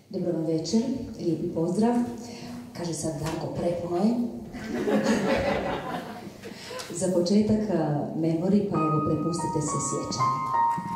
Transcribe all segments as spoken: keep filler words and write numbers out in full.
Dobro vam večer, lijepi pozdrav. Kaže sad Darko, prepuno je. Za početak memori, pa evo prepustite se sjećanjima.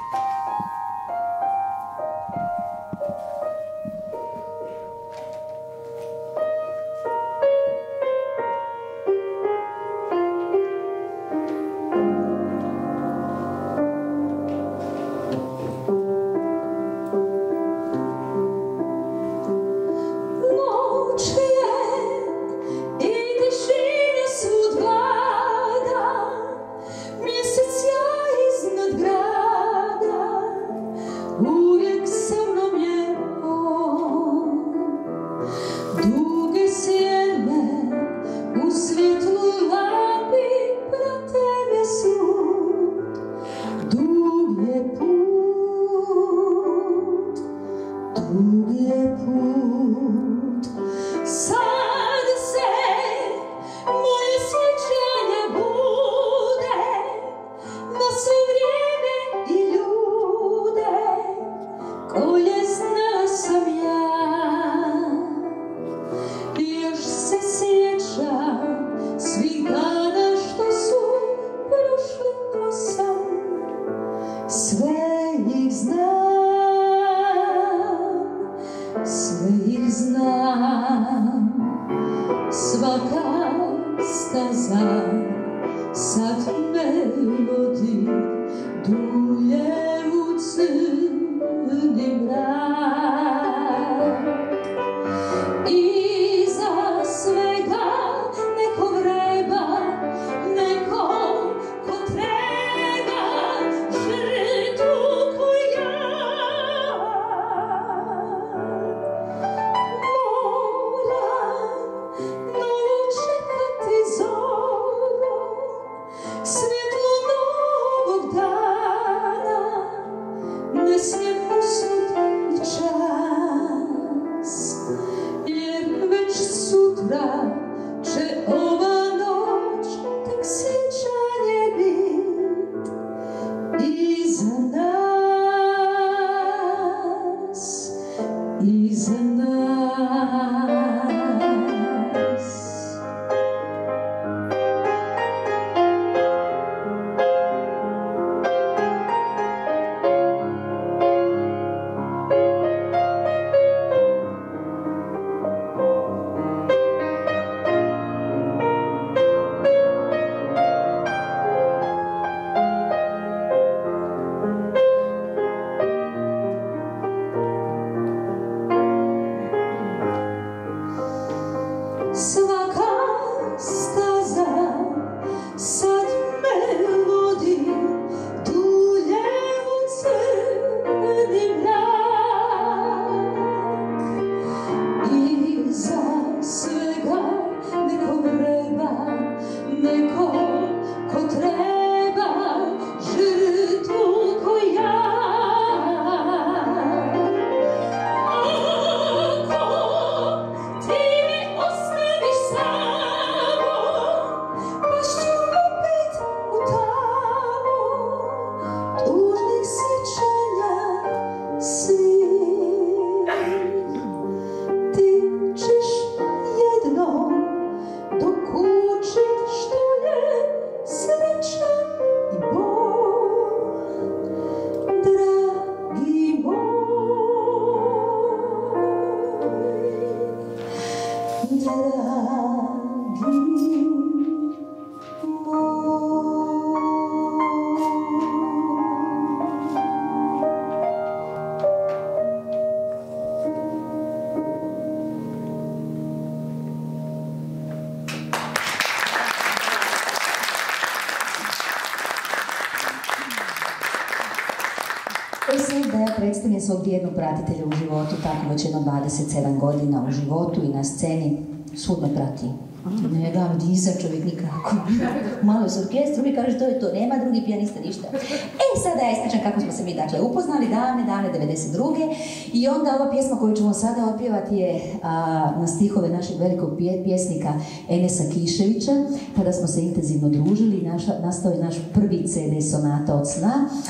Predstavljam svog vjernog pratitelja u životu, tako već jedno dvadeset sedam godina u životu i na sceni, svud me prati. Ne dam diza čovjek nikako. Malo je s orkestrom i kaže to je to, nema drugi pijanista, ništa. E, sada ja ističem kako smo se mi dakle upoznali, davne, davne, devedeset druge. I onda ova pjesma koju ćemo sada otpjevati je a, na stihove našeg velikog pjesnika Enesa Kiševića. Tada smo se intenzivno družili i naša, nastao je naš prvi ce de Sonata od sna.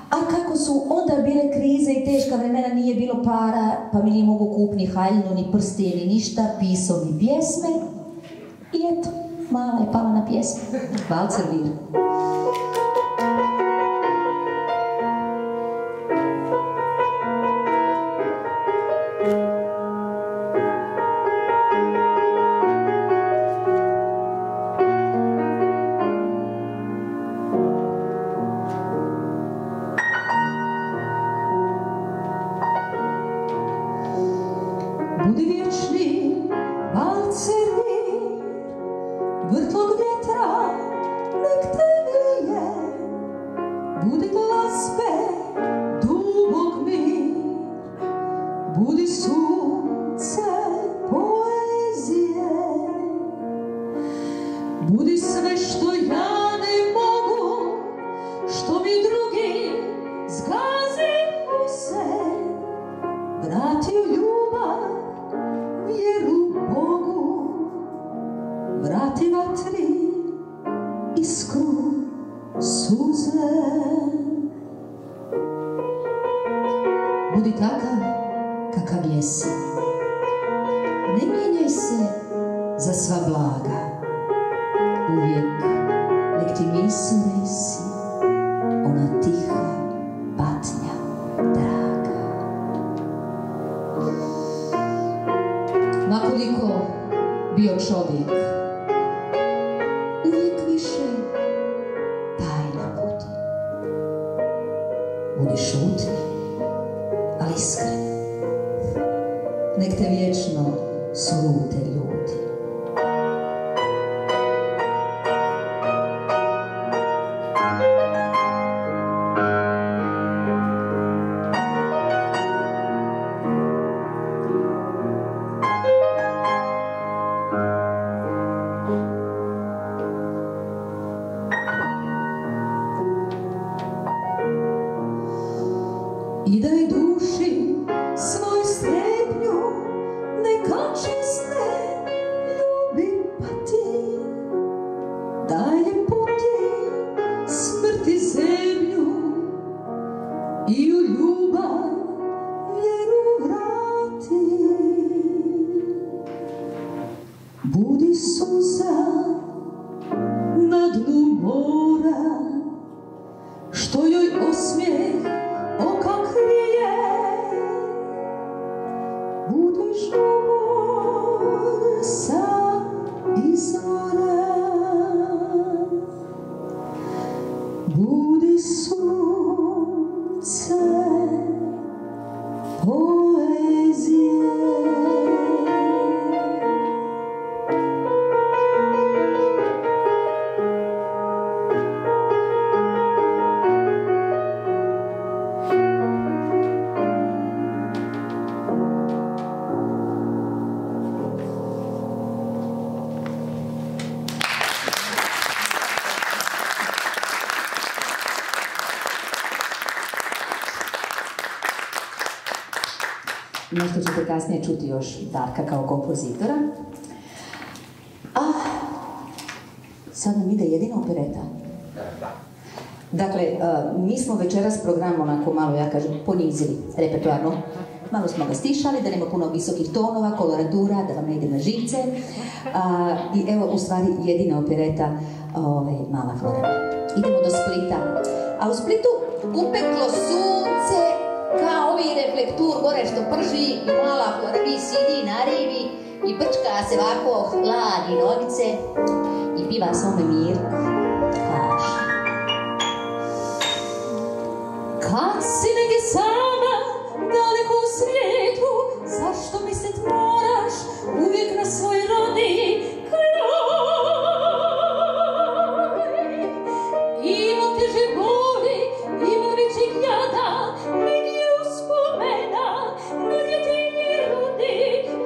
A kako su onda bile krize i teška vremena, nije bilo para, pa mi nije mogu kupiti ni haljinu, ni prstije, ni ništa, pisao mi pjesme i eto, mala je pala na pjesmu. Valcer Vir. Budi vječni valcer Vir, vrtlog vjetra nek te vije, budi glazbe dubog mir, budi sunce poezije, budi sve što ja ne mogu, što mi drugi zgazi u se, vrati u ljubav, vjeru Bogu, vrati vatri iskru suze. Budi takav kakav jesi, ne mijenjaj se za sva blaga, uvijek nek ti misao resi, ona tiha patnja draga. Makoliko bio čovjek, uvijek više tajna budi. Budi šutni, ali iskren, nek te vječno slute ljudi. I daj duši svoj strepnju, neka čiste ljubi pati, daj ljepoti smrti zemlju i u ljubav vjeru vrati. Budi suza na dnu mora, što joj osmijeh oka krije, budi žur sa izvora, budi sunce poezije. Nešto ćete kasnije čuti još Darka kao kompozitora. A sad nam ide jedina opereta. Dakle, mi smo večeras program onako malo, ja kažem, ponizili repertoarno. Malo smo ga stišali, da nema puno visokih tonova, koloratura, da vam ne ide na živce. A, I evo, u stvari, jedina opereta, ove, Mala Flora. Idemo do Splita. A u Splitu upeklo sunce, kao ovi reflektur gore što prži i Mala Flora vi sidi na rivi i brčka se ovako hladi nogice i piva svome Mirku. Kaže: Kad si negdje sama, daleko u svijetu, zašto mislit moraš uvijek na svoj rodni kraj? Ima teže boli, ima većeg jada, negdje uspomena na djetinji rodni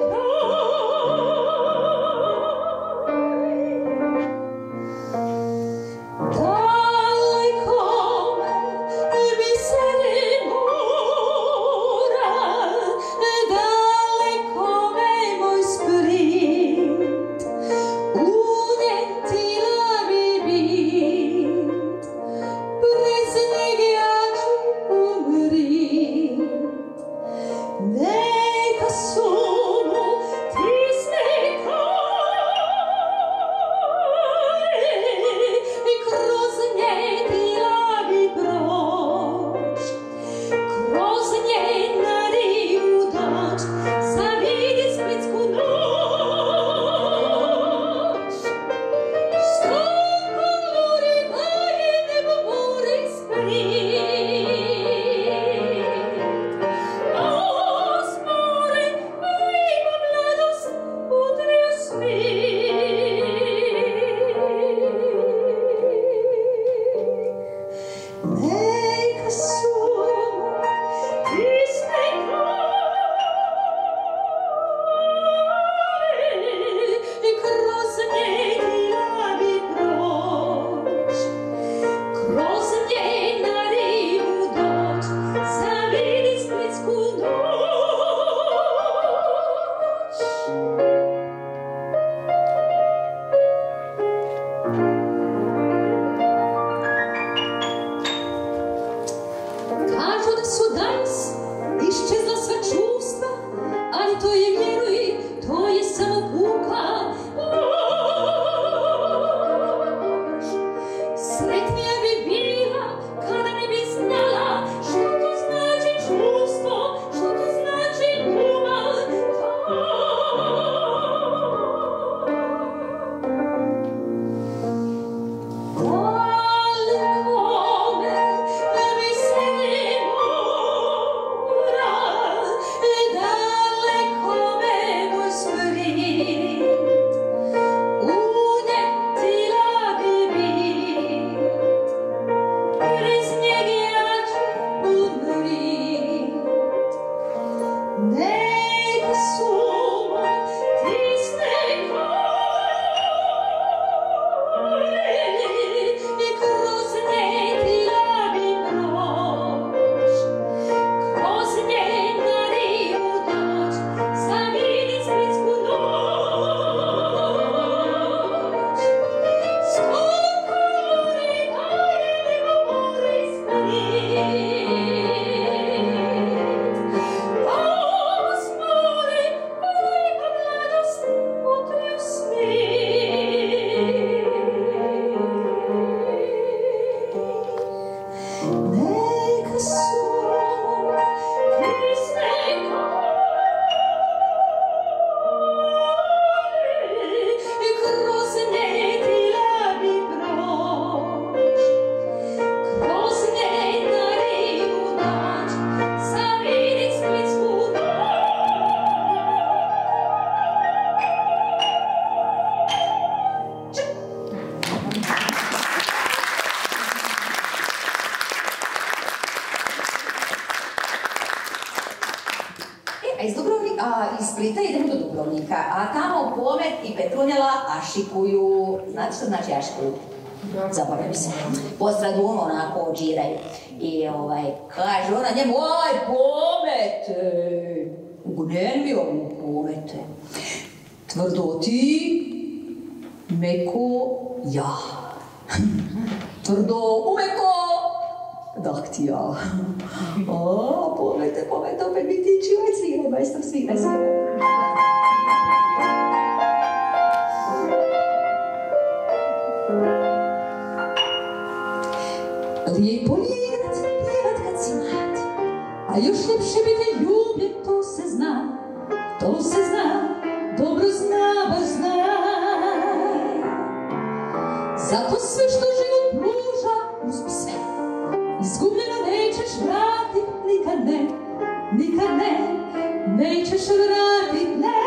kraj. Daleko mi se ne mora, neka suma tisne koljeni i kroz neki labi noć, kroz njen na rivu doć, zavidit splitsku noć. Skoro kori daje nego more isplanit, uz more lijepa mladost otriju smit. Neka suma tisne koljeni i kroz neki labi proć, kroz njen na rivu doć, zavidit splitsku noć. E, a iz Dubrovnika, a iz Splita idemo do Dubrovnika, a tamo Pomet i Petrunjela ašikuju. Znate što znači ašikuju? Zaboravim se. Postradum onako odžiraju. I ovaj, kaže ona njemu, aj Pomete, gnenio mu Pomete, tvrdo ti, meko ja. Tvrdo umeko, dah ti ja. O, Pomete, Pomete, opet mi tiči, ovaj sviraj, majstor, sviraj, sviraj. Lijepo je igrat, pjevat kad si mlad, a još ljepše biti ljubljen, to se zna, to se zna, dobro zna, baš zna. Zato sve što život pruža, uzmi sve, izgubljeno nećeš vratit, nikad ne, nikad ne, nećeš vratit, ne, nikad ne.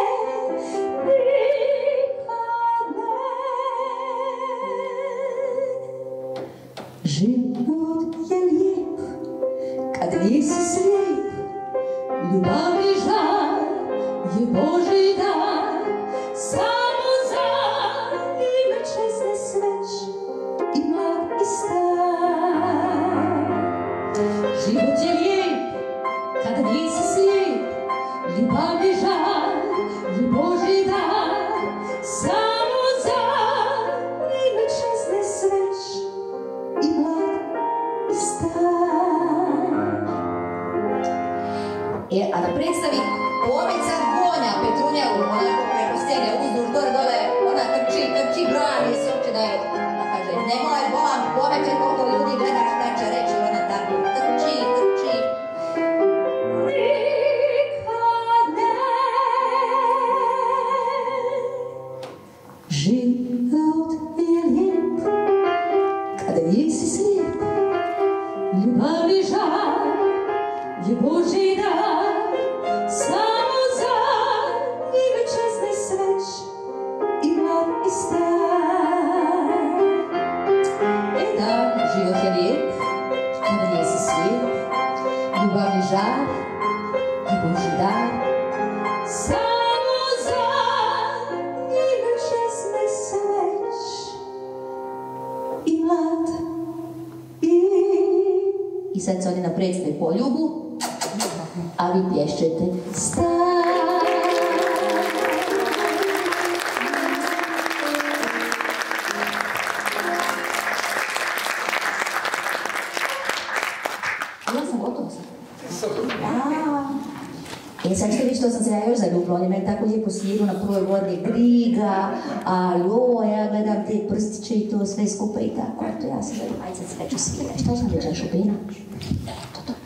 Život je lijep, kad nisi slijep, ljubav je žar, je Božji dar, samo za ime česne sveć i mlad i star. Život je lijep, kad nisi slijep, ljubav je žar, je Božji dar, samo za ime česne sveć i mlad i star. E, a da predstavi Pomet sad gonja Petrunjelu, onako preko scene, uzduž, gore, dole, ona trči, trči, brani se uopće da je, a kaže, nemoj bolan, Pomete, koliko ljudi gleda šta će reći, ona tako, trči, trči. Nikad ne. Život je lijep, kada nisi slijep, ljubav je žar, je Božji dar, samo za ime česne sveć i mlad i star. E da, život je lijep, kada nisi slijep, ljubav je žar, je Božji dar, samo za ime česne sveć i mlad i... I sad se oni na predstavi poljubu, a vi plješćete star. Ja sam gotova sad. E sad ćete vidjeti što sam se ja još zaljubila, on je meni tako lijepo sviru na prvoj godini Griga, a joj, ja gledam te prstiće i to sve skupa i tako, eto ja sam zaljubila, ajde sad se već usvirati, što sam već šupina? To, to.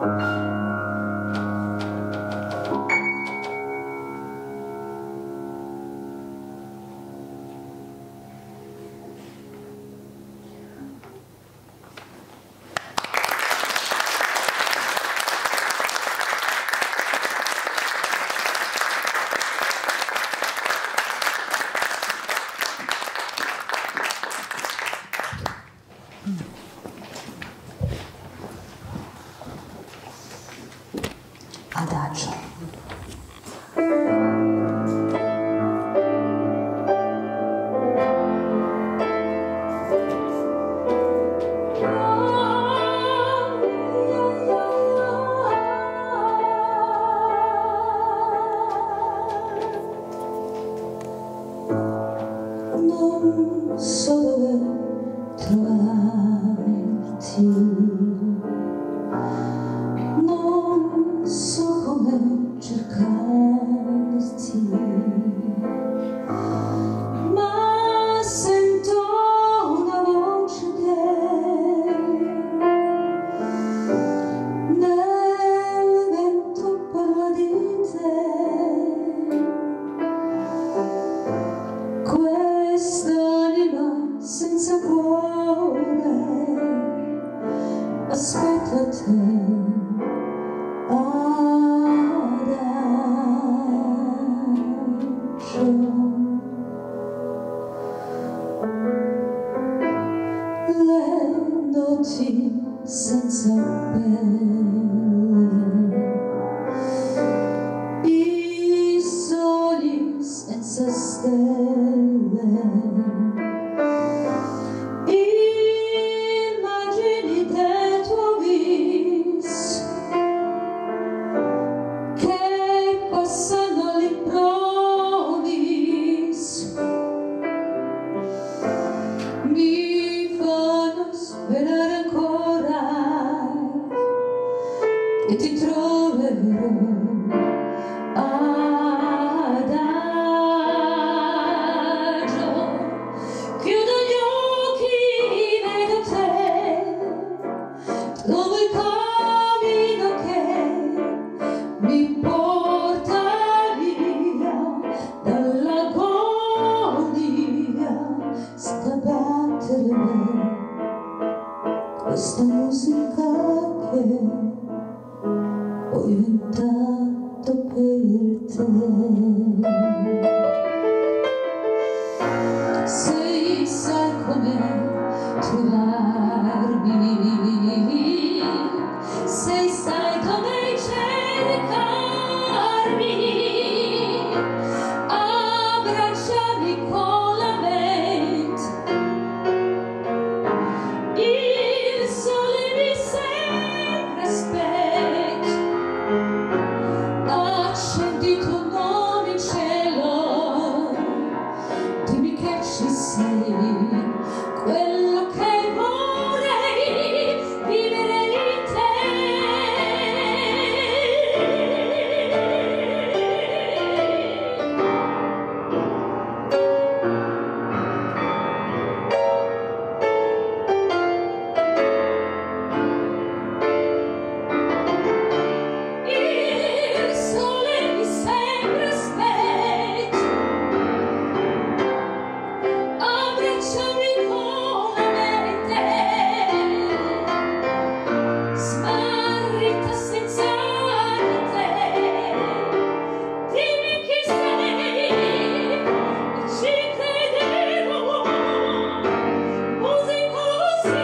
Adagio. Non so dove trovarti, non so come cercarti, ma sento una voce che nel vento parla di te. Quest'anima senza cuore aspetta te. Le notti senza pelle, i soli senza stelle, immagini del tuo viso che passano all'improvviso, mi fanno sperare ancora che ti troverò adagio. Chiudo gli occhi, vedo te, trovo il cammino che mi porta via dall'agonia. Sta battere me questa musica che ho inventato per te. Se sai come trovarmi, se sai dove cercarmi, abbracciami con la mente. Il sole mi sempre aspetta, accendi il tuo nome in cielo, dimmi che ci sei, quello che vorrei vivere in te. Il sole mi sempre aspetta, abbracciami con la mente, smarrita senza di te. Dimmi chi sei e ci crederò, musica così.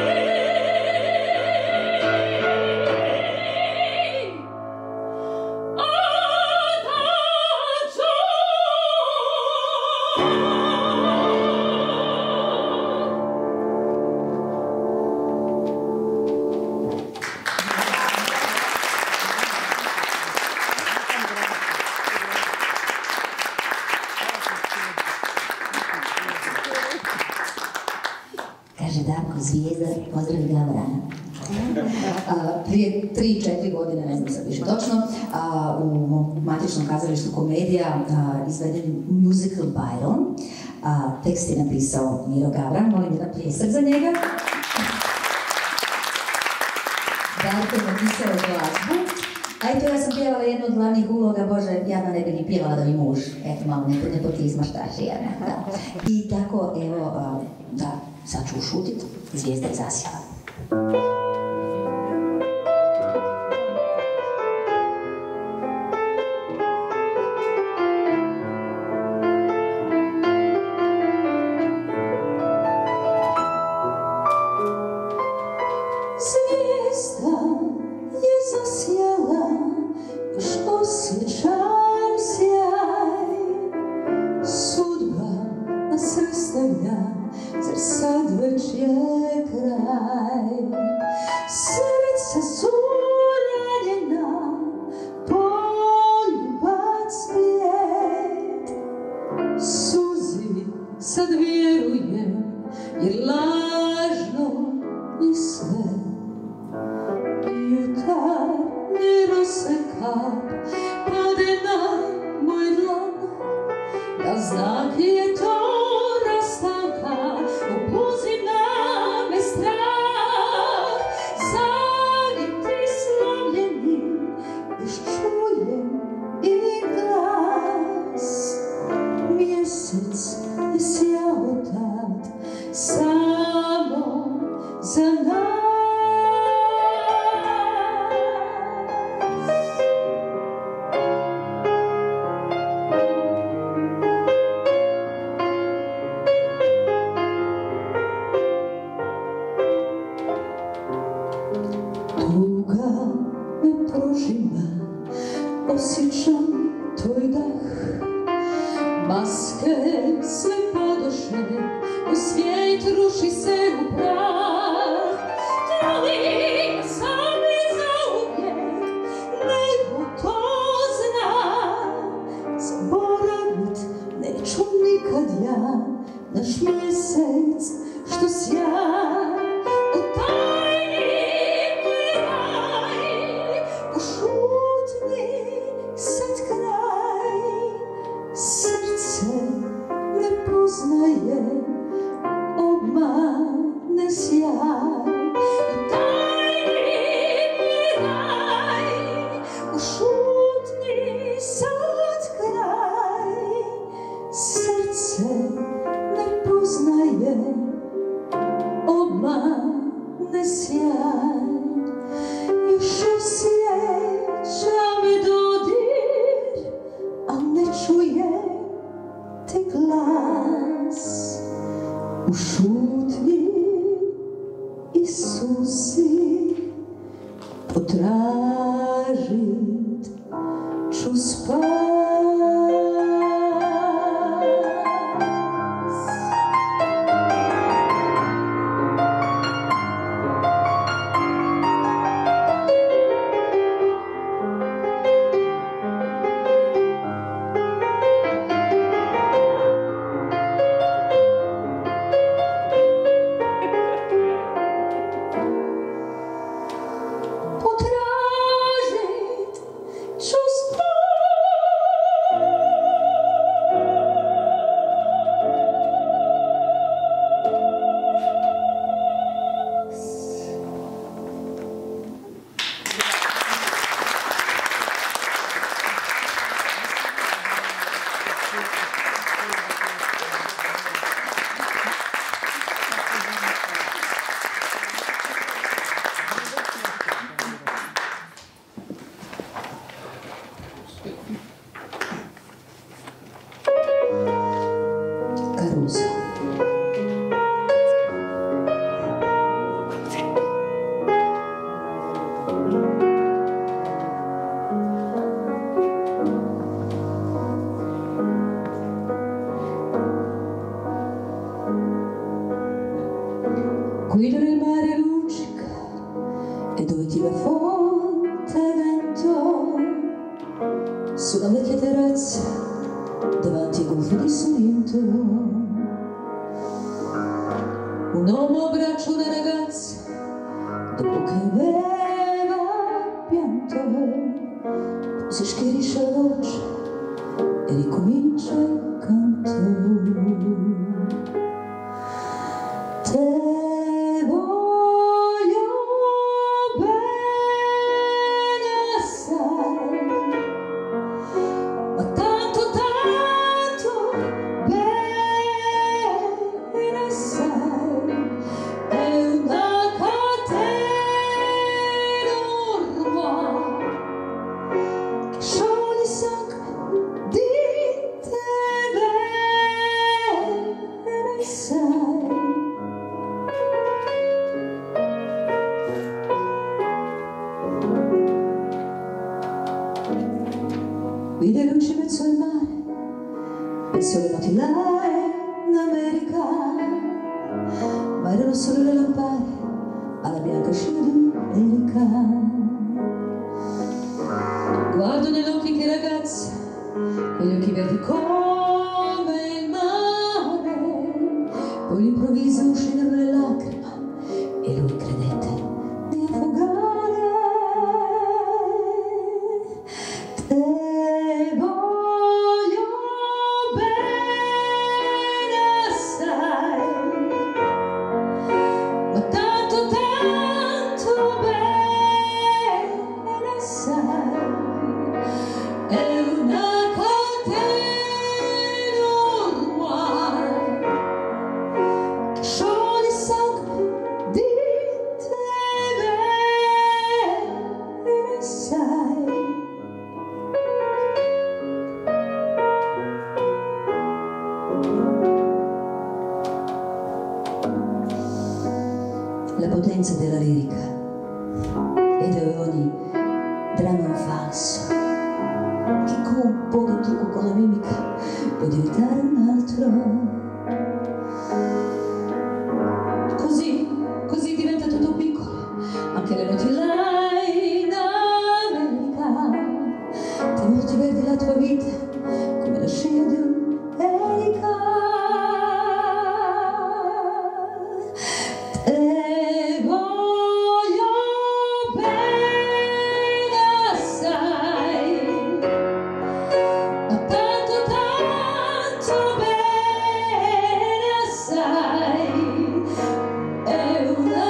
Kaže Darko Zvijezda, pozdravi Gavrana. A, prije tri, četiri godine, ne znam sad više točno, a, u mom matičnom kazalištu Komedija a, izveden musical Byron. A, tekst je napisao Miro Gavran, molim jedan pljesak za njega. Darko napisao glazbu. A eto, ja sam pjevala jednu od glavnih uloga, Bože, jadna ne bi ni pjevala da mi muž, eto, malo nepotizma štaši, jedna, da. I tako, evo, da, sad ću ušutit, zvijezda je zasjala. Guido nel mare luccica e dove tira forte vento sulla vecchia terrazza davanti ai golfi di Sorrento. Un uomo abbraccia una ragazza dopo che aveva pianto, poi si schiarisce la voce e ricomincia il canto. Te voglio bene, vide luci in mezzo al mare, e sole notilai in America, ma erano solo le lampade alla bianca scia di un'erica. Guardo negli occhi che ragazza, quegli occhi verdi come il mare, poi all'improvviso uscirono le lacrime e lui credette di affogare. Te voglio bene assai, ma tanto tanto bene assai. È una catena ormai che scioglie sangue di te bene assai. La potenza della lirica ed ogni dramma falso che con un po' di trucco con la mimica può diventare un altro. Così, così diventa tutto piccolo, anche le noti là in America. Ti molti verdi la tua vita come la scia di un'erica. Te voglio bene assai, ma tanto tanto bene assai. È una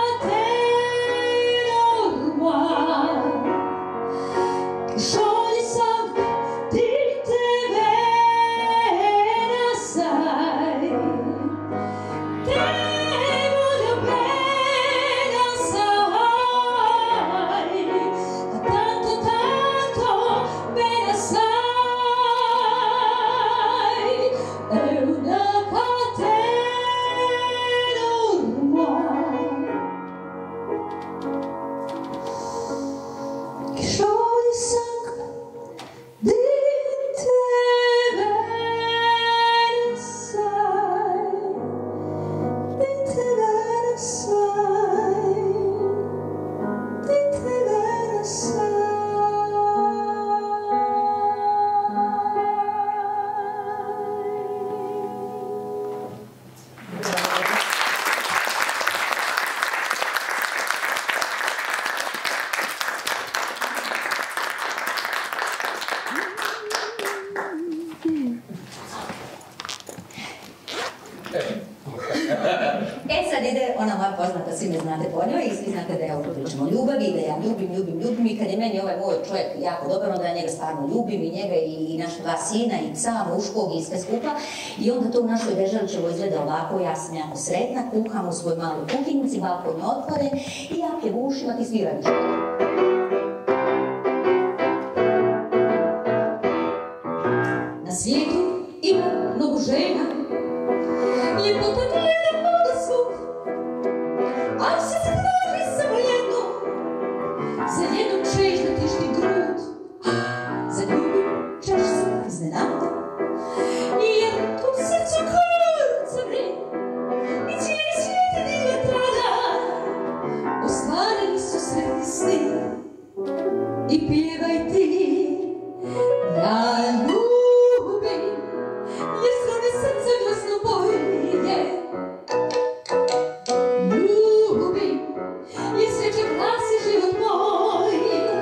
catena ormai che scioglie sangue di te bene assai. Te voglio bene assai, ma tanto tanto bene assai. È una catena ormai che scioglie sangue di te bene assai, di te bene assai, di te bene assai. E sad ide ona moja poznata, svi me znate po njoj i svi znate da ja uvijek pričam o ljubavi, da ja ljubim, ljubim, ljubim i kad je meni ovaj moj čovjek jako dobar, onda ja njega stvarno ljubim i njega i naša dva sina i psa, muškog i sve skupa. I onda to u našoj Deželićevoj izgleda ovako, ja sam jako sretna, kuham u svoj maloj kuhinjici, balkon je otvoren i ja pjevušim, a ti sviraš. Na svijetu ima mnogo žena, ljepota nije da bude svud, ali se traži samo jedno, za jednom ćeš da tišti grud, za ljubim ćeš se iznenada, jer tu srcu kurca vre, i cijeli svijet nije tada, ostvarili su sretni sni, i pjevaj ti, ja ljubim, jer strane srce glasno boje. Ljubim, jer sreća krasi život moj.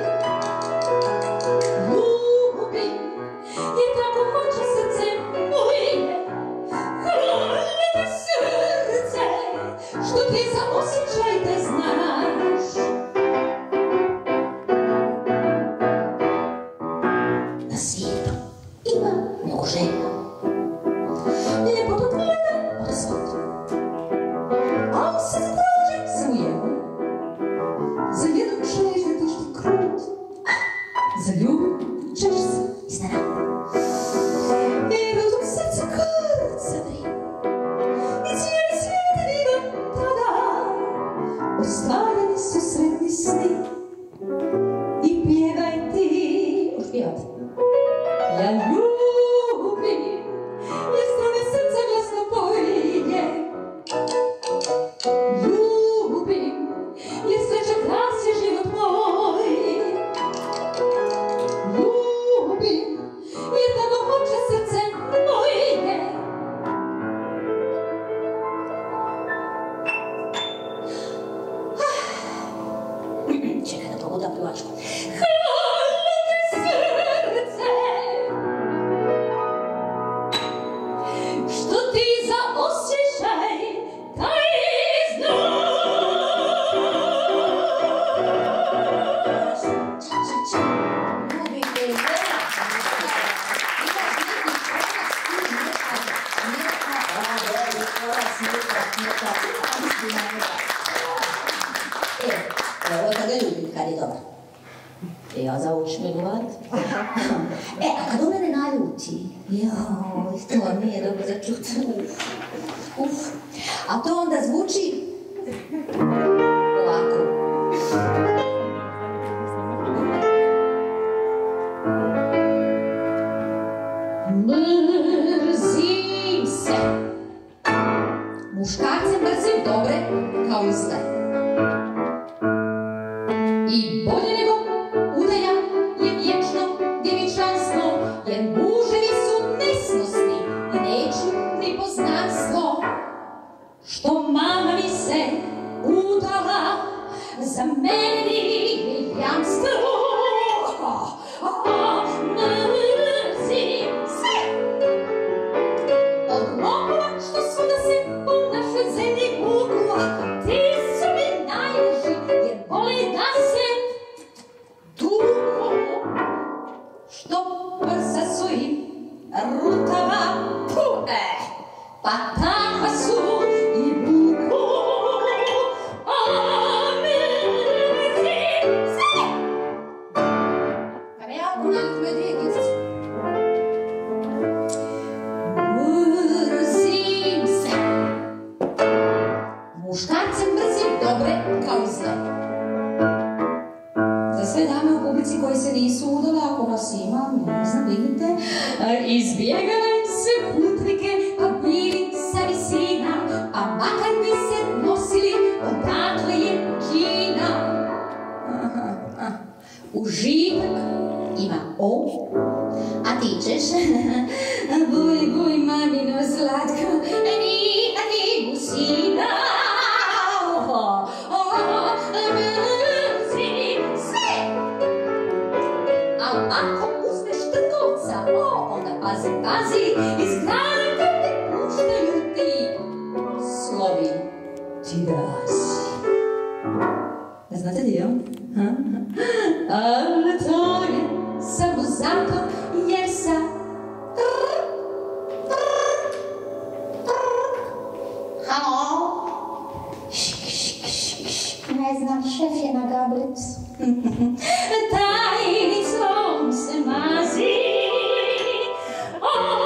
Ljubim, jer tako hoće srce moje. Hvala te srce, što ti za osjećaj da znaš. duvačku. Hvala te srce, što ti za osjećaj taj znaš. Ča, ča, ča. Ljubite žena. Evo kad ga ljubim, kad je dobar. E, ja zaučim je govorit. E, a kad on mene naljuti, joj, to nije dobro za čut. Uf. A to onda zvuči ovako. Mrzim se. Muškarce mrzim dobre kao i zle. I bolje nego udaja je vječno djevičanstvo, jer muževi su nesnosni i neću ni poznanstvo. Što mama mi se udala, za mene nije jamstvo. Mrzim se od lopova što svuda se u našoj zemlji vuku. Ti su mi najbliži jer vole da se tuku. Što prsa su im rutava, puhe, pa takva su i vuku. A mrzim se. Pa me ja unalik me dvije djece. Mrzim se. Muškarce mrzim dobre kao i zle. Za sve dame u publici koji se nisu udale, ako vas ima, ne znam, vidite, izbjegaj se putnike, pa bili sa visina, pa makar bi se nosili, odakle je Kina. Aha, aha. Užitak ima O, a ti ćeš buj, buj, mamino slatko, ni, ni gusina. Mrzim se. A ako uzmeš trgovca, o, onda pazi, pazi, iz grana kad te puštaju ti slovi ti razi. Ne znate dio? Ali to je samo zato jer sa halo? Ne znam, šef je na gablicu. Tajnicom se mazi. O,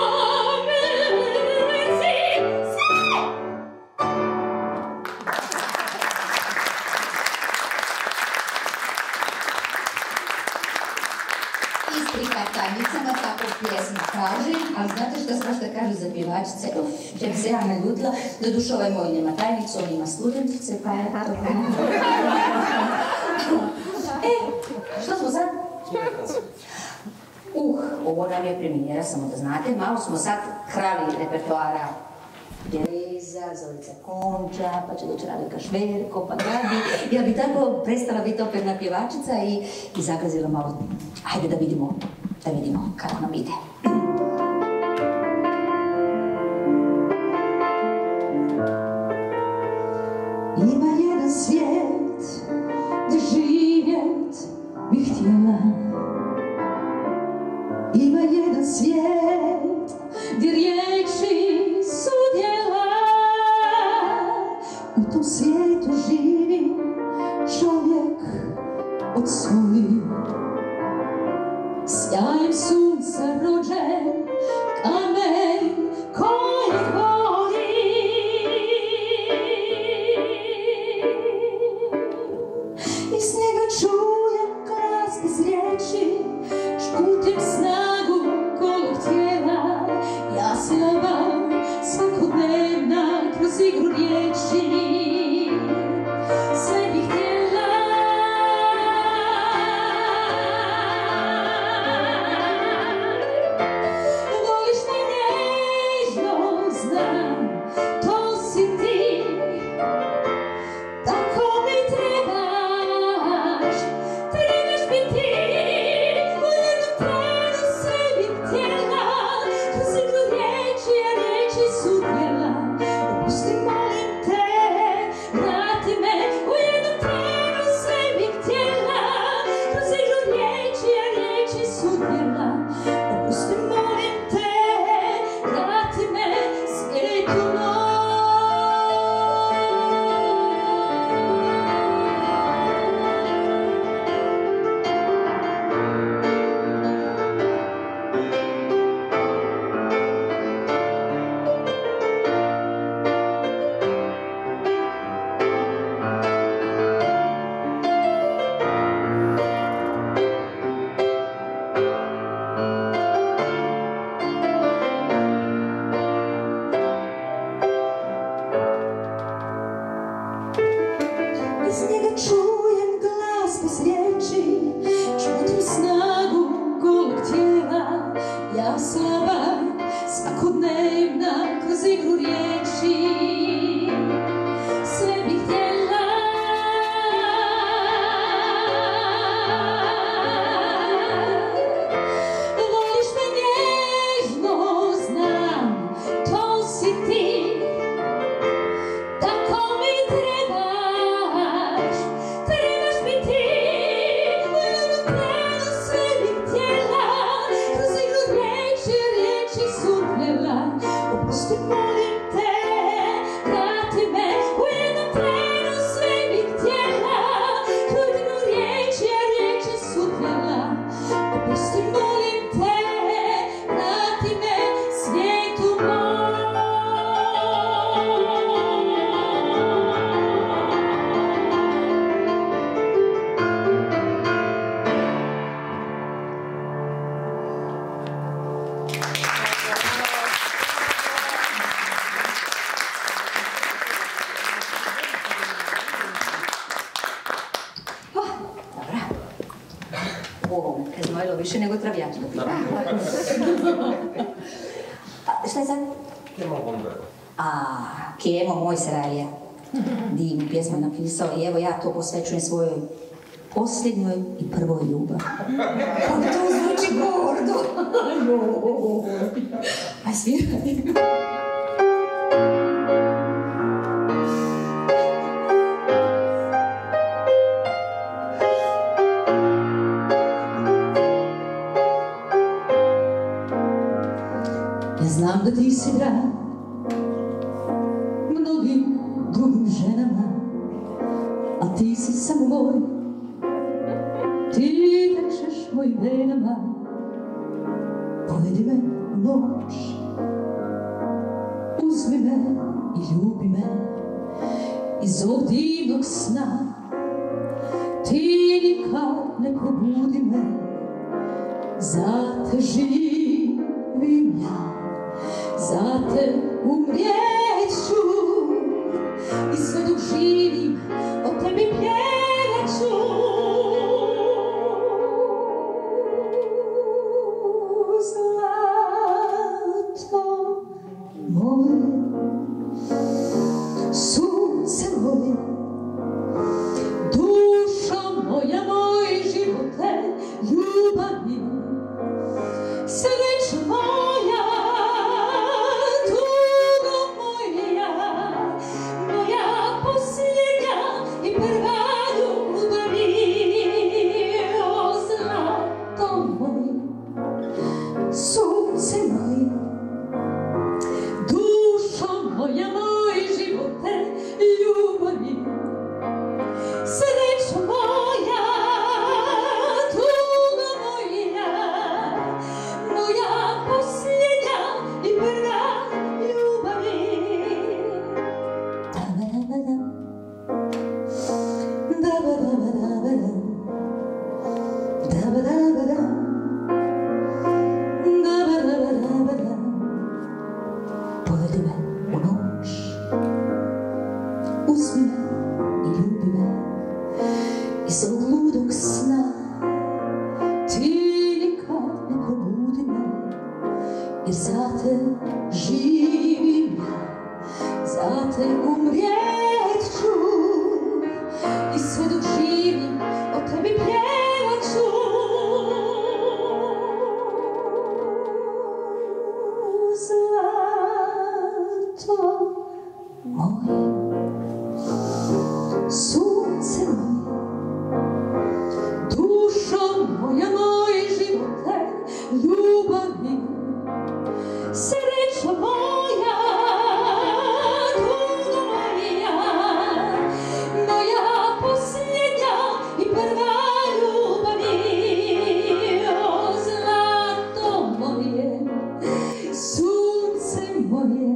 mrzim se. Isprika tajnicama, tako pjesma kaže, ali znate što svašta kažu za pjevačice? Uf, će bi se ja naljutila, da duša ovaj moj nema tajnicu, on ima studentice, pa je to. E, što smo sad? Uh, ovo nam je premijera, samo da znate, malo smo sad krali repertoara Tereza, Zorica Konča, pa će doći Radojka Šverko, pa Gabi. Ja bi tako prestala biti operna pjevačica i, i zagazila malo. Hajde da vidimo, da vidimo kako nam ide. Ima jedan svijet gdje živjet bih htjela. Ima jedan svijet gdje riječi su djela. U tom svijetu živi čovjek od svojih, sjajem sunca rođen, kamen kojeg voli. Iz njega čujem glas bez riječi, škutim snagu kolog tijela. Ja se ljubav svakodnevna kroz igru riječi, sve bih htjela. u ovome, Kazmojlo više nego Travjačko. Šta je sad? Kemo Gondara. A, Kemo, moj Sarajlija. Divnu pjesmu je napisao i evo ja to posvećujem svojoj posljednjoj i prvoj ljubavi. Kako to zvuči gordo! Aj, sviraj. Ja znam da ti si drag mnogim drugim ženama, a ti si samo moj, ti tečeš mojim venama. Povedi me u noć, uzmi me i ljubi me iz ovog divnog sna. Ti nikad ne probudi me, za te živim ja, za te umrijet ću i sve dok živim o tebi pjevat ću. Zlato moje, sunce moje, dušo moja, moj živote, ljubav mi, sreća moja, tugo moja, moja posljednja i prva ljubav mi. O zlato moje, sunce moje, dušo moja, moj živote, ljubav mi, sreća moja, tugo moja, moja posljednja i prva ljubav mi. Da-ba-da-ba-da, da-ba-da-ba-da, da-ba-da-ba-da, povedi me u noć, uzmi me i ljubi me iz ovog ludog sna. Ti nikad ne probudi me, jer za te živim ja, za te umrijet ću i sve dok živim o tebi pjevat ću. Zlato moje, sunce moje, dušo moja, moj živote, ljubav mi, sreća moja, tugo moja, moja posljednja i prva ljubav mi. O zlato moje, sunce moje,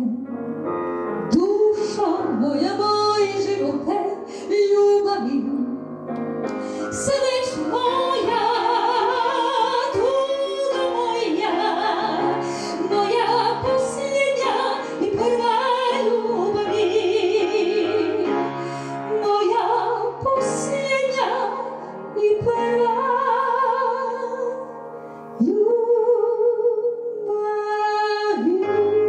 dušo moja, moj živote, ljubav mi, sreća moja, tugo moja, moja posljednja i prva ljubav mi. Moja posljednja i prva ljubav mi.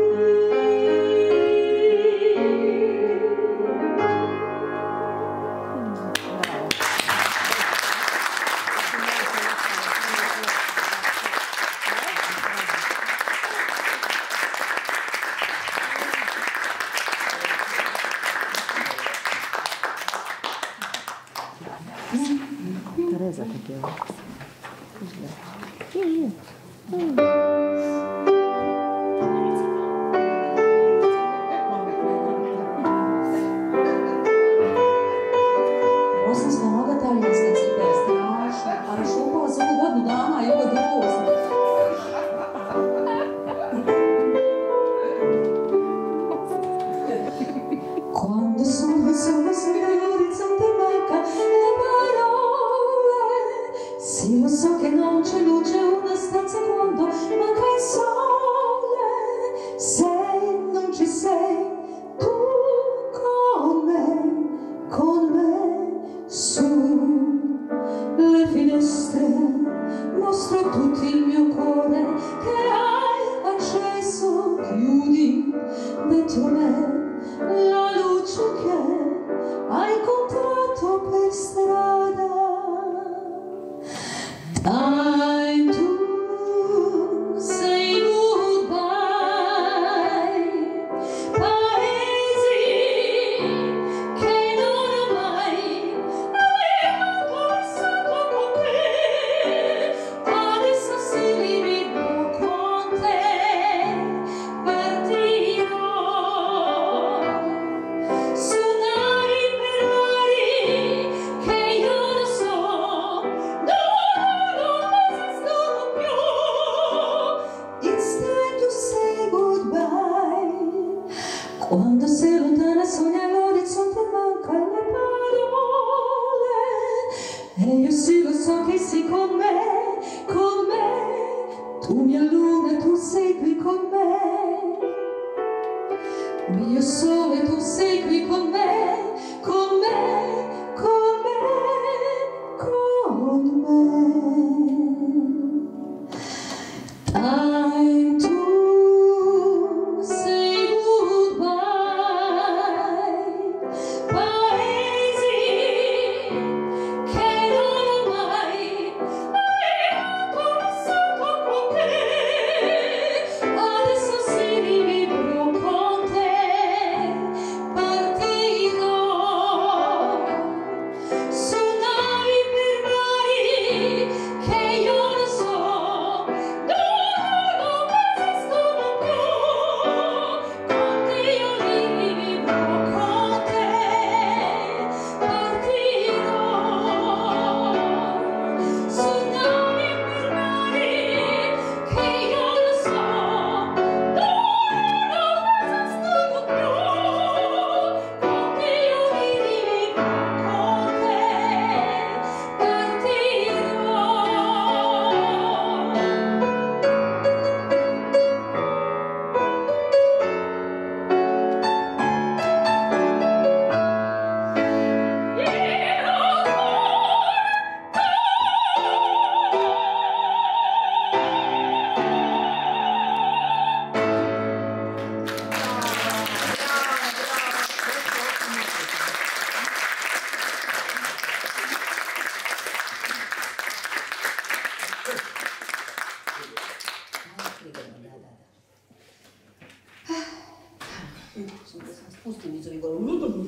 Tereza takiego. Bosanska noga talijanska cipela, strašno, ali šupala sam u godinu dana i ovo je grozno. Quando sono solo sull'orizzonte manca le parole, sì lo so che non c'è luce una stanza quando manca il sole, se non ci sei tu con me, con me, su le finestre mostro a tutti il mio cuore che hai acceso, chiudi dentro me la luce che hai incontrato per strada. Time to say goodbye, paesi che non ho mai passato con te, adesso si libero con te, partirò su navi per mari che io non so, no, non esistono più. It's time to say goodbye. Quando sei lontana sogna all'orizzonte mancano le parole e io sì lo so che sei con me, con me, tu mia luna, tu sei qui con me, mio sole, tu sei qui con me, con me, con me, con me. Time to say goodbye, paesi che non ho mai passato con te, adesso si libero con te, partirò su navi per mari che io non so, no, non esistono più, con te io libero con te, partirò su navi per mari che io non so, no, non esistono più, con te io libero con te, partirò. Spusti mi sono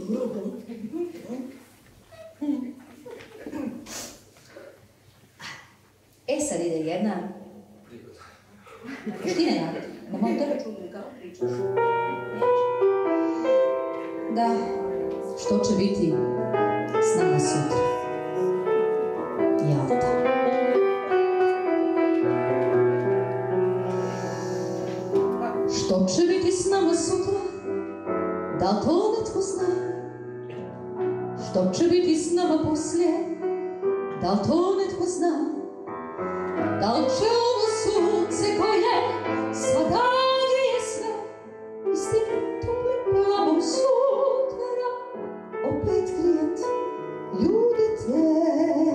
Essa ide jedna. Što ne radi? Da malo tebe čuli kao pričaš. Da, što će biti s nama sutra? Jalta. Što će biti s nama sutra? Da li to netko zna? Što će biti s nama poslije? Da li to netko zna? Da li će ovo sunce koje sada grije sve i s tim toplim plavom sutra opet grijet ljudi te?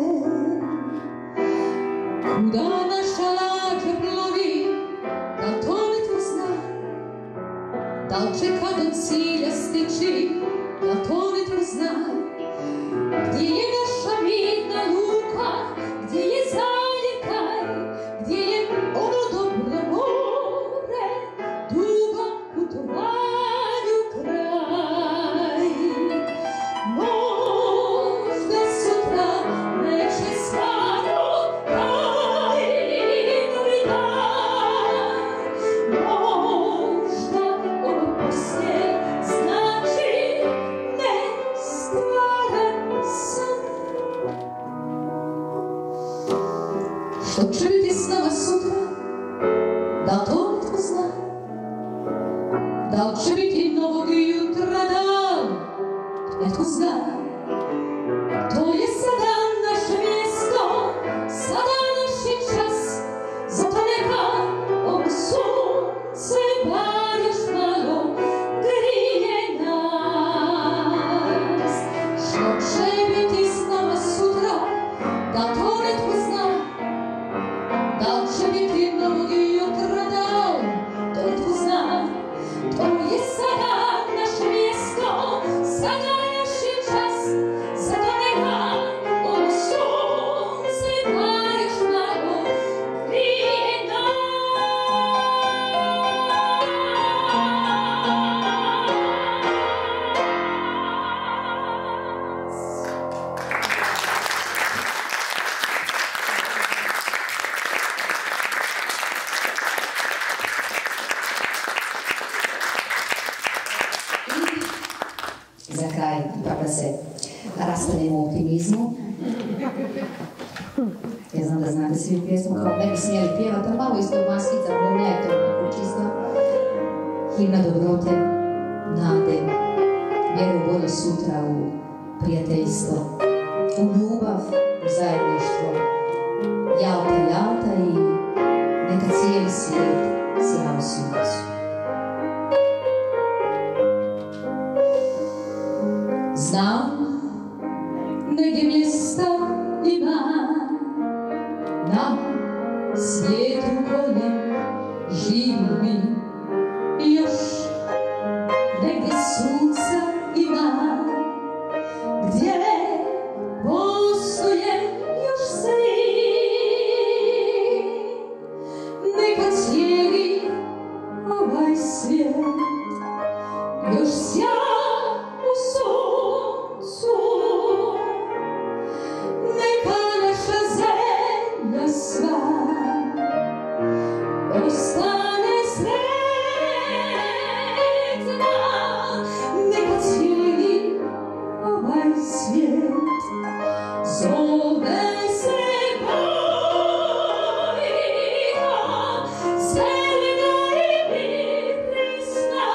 Kuda naša lađa plovi? Da li to netko zna? Da li će kad od cilja stići? Da li to netko zna? Gdje je naša mirna luka? Gdje je zaljev taj? Gdje je ono dobro more? Dugom putovanju kraj. Možda sutra neće stvarno taj novi dan. Možda ovo poslije znači nestvaran san. Što će biti s nama sutra? Da li to netko zna? Da li će biti novog jutra dan? Netko zna. To je sada naše mjesto, sada naš je čas. Zato neka ovo sunce bar još malo grije nas. Što će biti s nama sutra? Da li to netko zna? da svi pjesmu kao ne bi smjeli pjevati, ali malo isto maskica, ali ne je to onako čisto. Himna dobrote, nade, vjere u bolje sutra, u prijateljstvo, u ljubav, u zajedništvo. Jalta, jalta i neka cijeli svijet sija u suncu. Znam, negdje mjesta ima na svijetu kojem živim mi. Još negdje sunca ima gdje postoje još svi. Neka cijeli ovaj svijet još sja u suncu. Neka naša zemlja sva ostane sretna. Neka cijeli ovaj svijet zove se Bojka, zelena i prisna,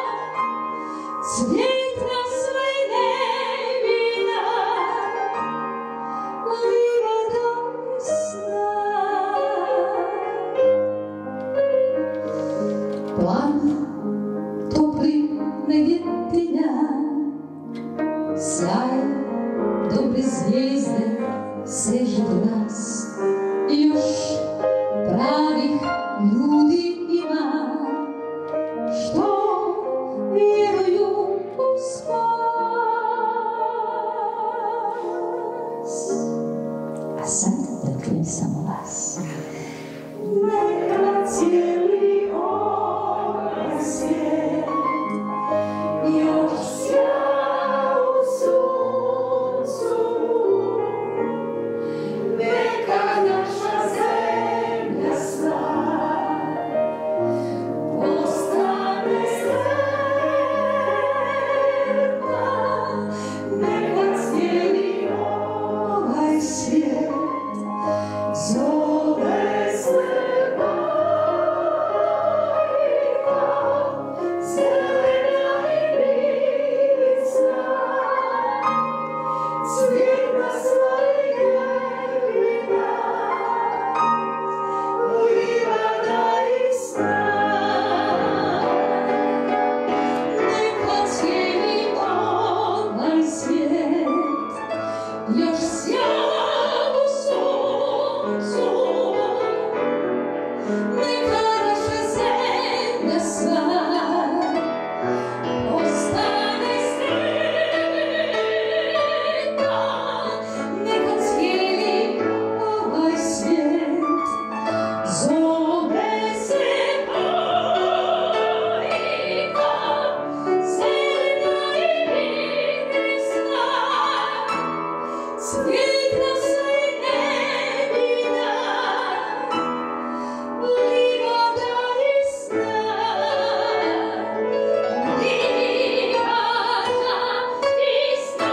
cvijet na sve nevina, livada i sna. Plan topli negdje tinja, sjaj dobre zvijezde seže do nas. I još pravih ljudi ima što vjeruju u spas. A sad da čujem samo vas. Neka cijeli ovaj svijet još sja u suncu. Neka naša zemlja sva postane sretna. Neka cijeli ovaj svijet zove se Bojka, zelena i prisna, cvijet na svojih nevina, livada i sna. Neka cijeli ovaj svijet još sja u suncu. Neka naša zemlja sva ostane sretna. Neka cijeli ovaj svijet zove se Bojka, zelena i prisna, cvijet na sve nevina, livada i sna. Livada i sna.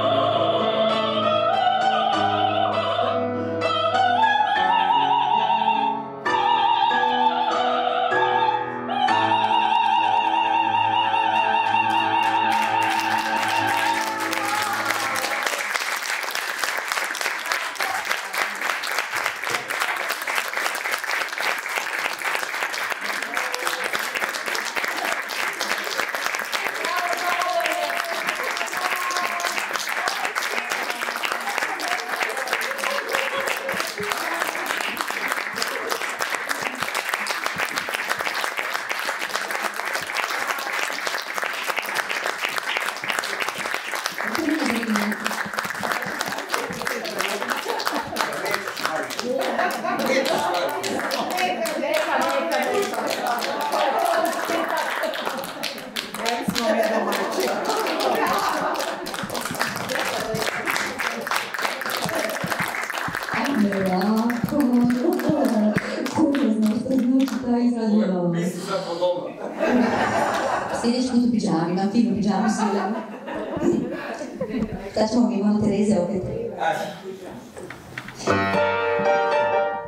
Jako, ko ne zna što znači ta izrazila. Misli za podobno. Sjediš put u pidžami, imam finu pidžamu svilenu. Sad ćemo mi imam Tereze opet. Ajde.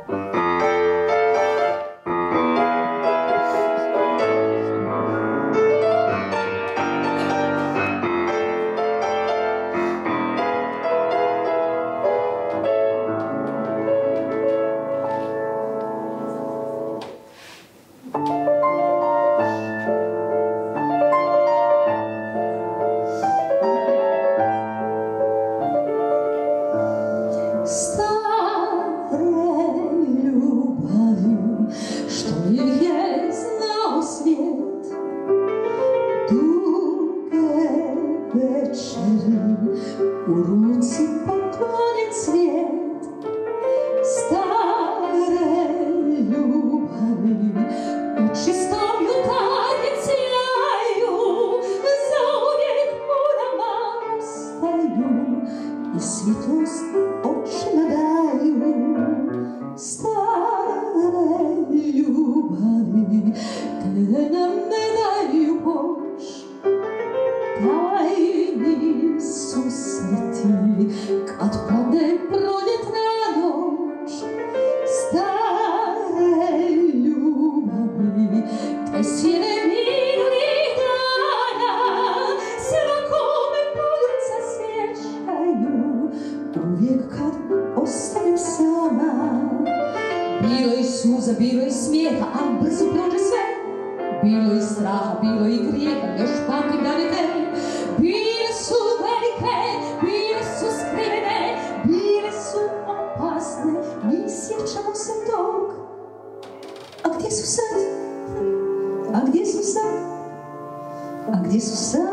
što ih je znao svijet. Duge večeri, u ruci poklonjen cvijet, stare ljubavi u čistom jutarnjem sjaju zauvijek u nama ostaju i svjetlost očima daju. Stare ljubavi te nam ne daju poč, tajni susreti kad padne proljetna noć. Stare ljubavi te sjene minulih dana svakome poljubca sjećaju uvijek kad ostanem sama. Bilo i suza, bilo i smijeha, a brzo prođe sve. Bilo i straha, bilo i grijeha, još pamtim dane te. Bile su velike, bile su skrivene, bile su opasne, mi sjećamo se tog. A gdje su sad? A gdje su sad? A gdje su sad?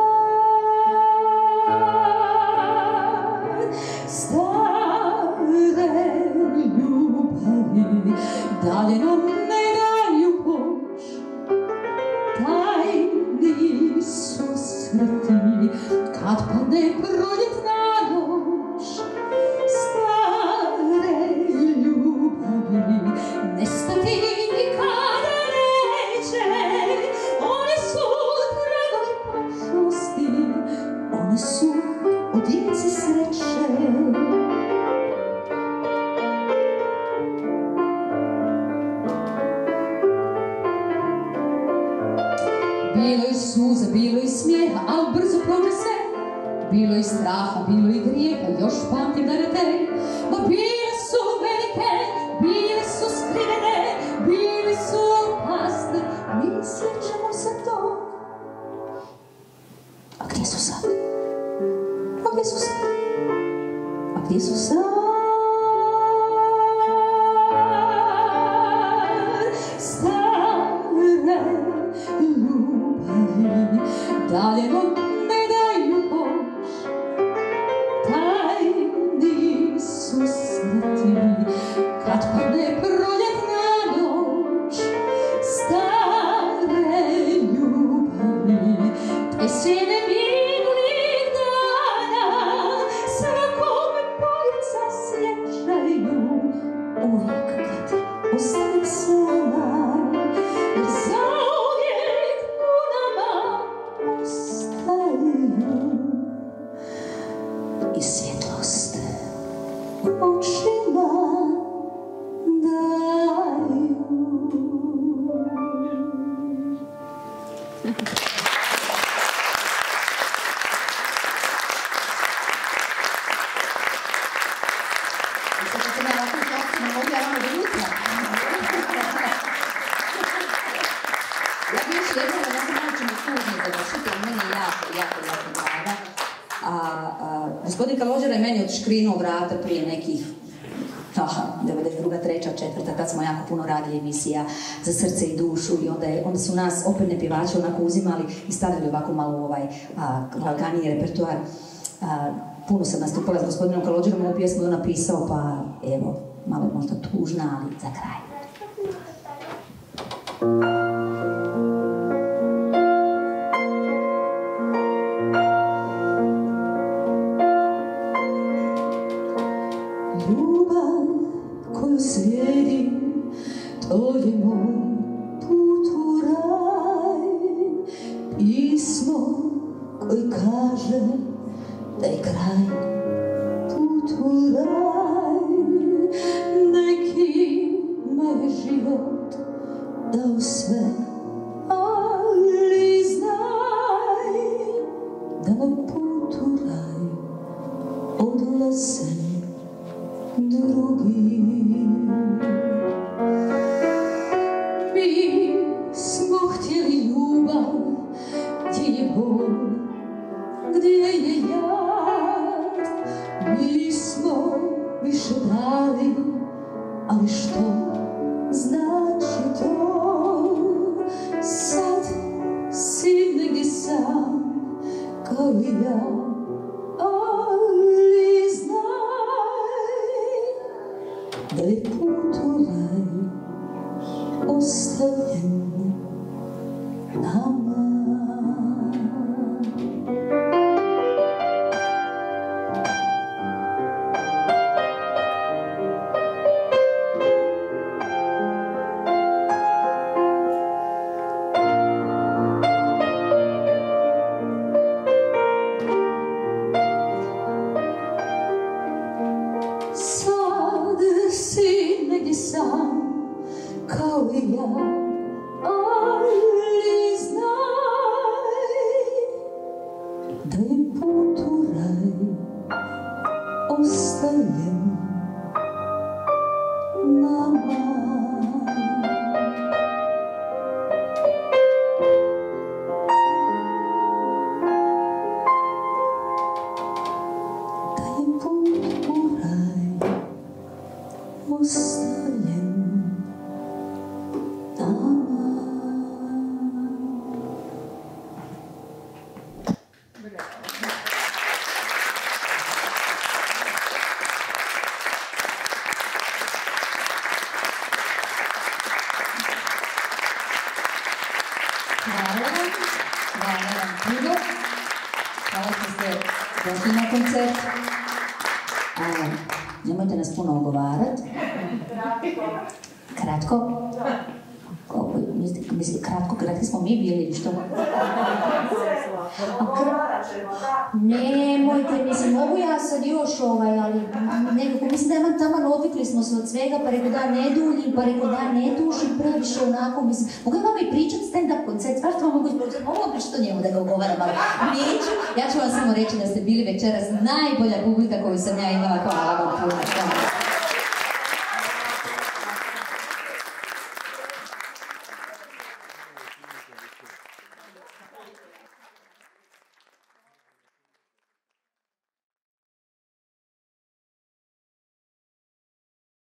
Stare ljubavi dalje nam ne daju poč, tajni susreti kad padne proljetna noć. Stare ljubavi nestati nikada neće, one su tragovi prošlosti, one su od djece sreće. Bilo i suza, bilo i smijeha, al brzo prođe sve. Bilo i straha, bilo i grijeha, još pamtim dane te. Ma bile su velike, bile su skrivene, bile su opasne, mi sjećamo se tog. A gdje su sad? A gdje su sad? A gdje su sad? Dalje nam ne daju poč, tajni susreti kad padne proljetna noć. Stare ljubavi te sjene minulih dana svakome poljubca sjećaju uvijek kad ostanem sama. Jer zauvijek u nama ostaju i svjetlost očima daju. Mislim da se na ovakvim klopcima mogu ja vama do jutra. Ja bi još jednom, ja sam malo ćemo tužno završiti, jer meni je jako, jako, jako draga. A, a, gospodin Kalođera je meni odškrinuo vrata prije nekih aha, devedeset druga, treća, četvrta, kad smo jako puno radili emisija za srce i dušu i onda, je, onda su nas operne pjevače onako uzimali i stavili ovako malo u ovaj laganiji repertoar. A, puno sam nastupala s gospodinom Kalođerom, ovu pjesmu je napisao, pa evo, malo je možda tužna, ali za kraj. Ljubav koju slijedim, to je moj put u raj. Pismo koji kaže da je kraj put u raj. Nekima je život dao sve, ali znaj da na put u raj odlaze drugi. Mi smo htjeli ljubav, gdje je bol, gdje je jad. Mi smo više dali, ali što znači to? ja, ali znaj da je put u raj ostavljen nama. Sad si negdje sam kao i ja, ali znaj da je put u raj ostavljen nama. Da je put u raj ostavljen nama. Hvala vam, hvala vam puno. Hvala što ste došli na koncert. A, nemojte nas puno ogovarat. Kratko? Koliko, mislite, mislite, kratko, kratki smo mi bili ili što? Nemojte, mislim, mogu ja sad još ovaj, ali nekako, mislim da je taman odvikli smo se od svega, pa rekao da ne duljim, pa rekao da ne dušim previše onako, mislim, mogu ja vama i pričat stand-up koncert, stvarno vam mogu ispričati, mogu vam pričati o njemu da ga ugovaram, ali neću, ja ću vam samo reći da ste bili večeras najbolja publika koju sam ja imala, hvala vam puno.